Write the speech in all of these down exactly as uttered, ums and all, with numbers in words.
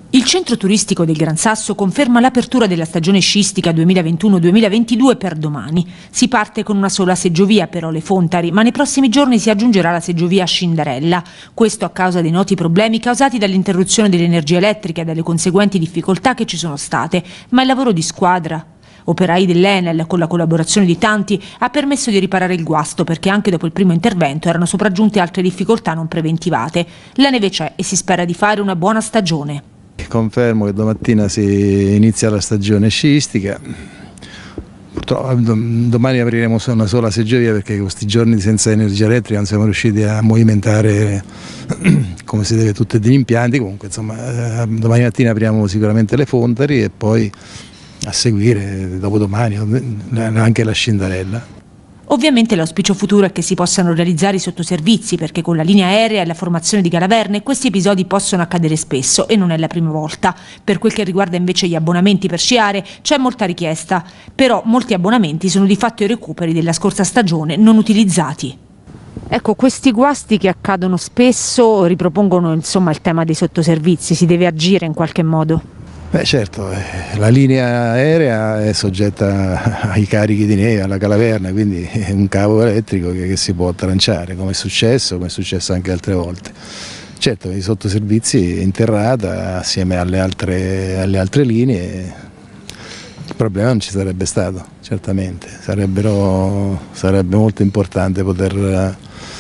Il centro turistico del Gran Sasso conferma l'apertura della stagione sciistica duemilaventuno duemilaventidue per domani. Si parte con una sola seggiovia per Ole Fontari, ma nei prossimi giorni si aggiungerà la seggiovia a Scindarella. Questo a causa dei noti problemi causati dall'interruzione dell'energia elettrica e dalle conseguenti difficoltà che ci sono state. Ma il lavoro di squadra, operai dell'Enel, con la collaborazione di tanti, ha permesso di riparare il guasto, perché anche dopo il primo intervento erano sopraggiunte altre difficoltà non preventivate. La neve c'è e si spera di fare una buona stagione. Confermo che domattina si inizia la stagione sciistica. Purtroppo domani apriremo una sola seggiovia perché questi giorni senza energia elettrica non siamo riusciti a movimentare come si deve tutti gli impianti. Comunque insomma domani mattina apriamo sicuramente le Fontari e poi a seguire dopodomani anche la Scindarella. Ovviamente l'auspicio futuro è che si possano realizzare i sottoservizi, perché con la linea aerea e la formazione di Galaverne questi episodi possono accadere spesso e non è la prima volta. Per quel che riguarda invece gli abbonamenti per sciare c'è molta richiesta, però molti abbonamenti sono di fatto i recuperi della scorsa stagione non utilizzati. Ecco, questi guasti che accadono spesso ripropongono insomma il tema dei sottoservizi, si deve agire in qualche modo. Beh certo, eh, la linea aerea è soggetta ai carichi di neve, alla Galaverna, quindi è un cavo elettrico che, che si può tranciare, come è successo, come è successo anche altre volte. Certo, i sottoservizi interrata assieme alle altre, alle altre linee, il problema non ci sarebbe stato, certamente. Sarebbero, sarebbe molto importante poter,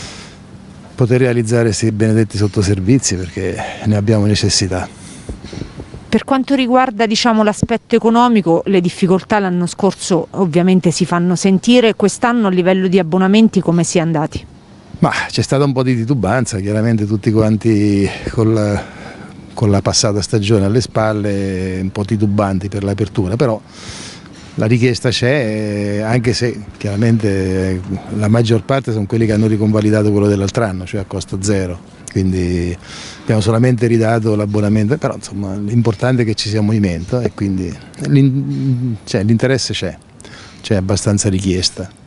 poter realizzare questi benedetti sottoservizi perché ne abbiamo necessità. Per quanto riguarda diciamo, l'aspetto economico, le difficoltà l'anno scorso ovviamente si fanno sentire. Quest'anno a livello di abbonamenti come si è andati? Ma c'è stata un po' di titubanza, chiaramente tutti quanti con la, con la passata stagione alle spalle un po' titubanti per l'apertura, però la richiesta c'è, anche se chiaramente la maggior parte sono quelli che hanno riconvalidato quello dell'altro anno, cioè a costo zero. Quindi abbiamo solamente ridato l'abbonamento, però insomma l'importante è che ci sia movimento e quindi l'interesse c'è, c'è abbastanza richiesta.